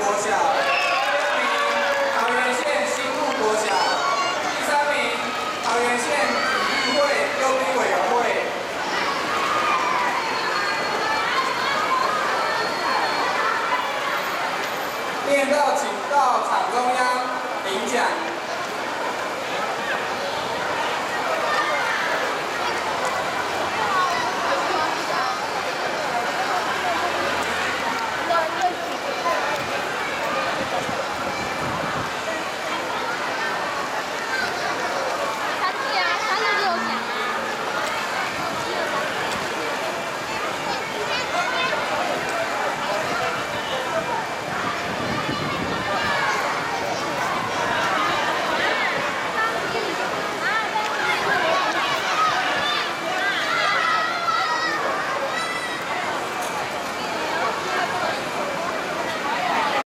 国小；第二名桃园县新路国小；第3名桃园县体育会溜冰委员会。练到请到场中央领奖。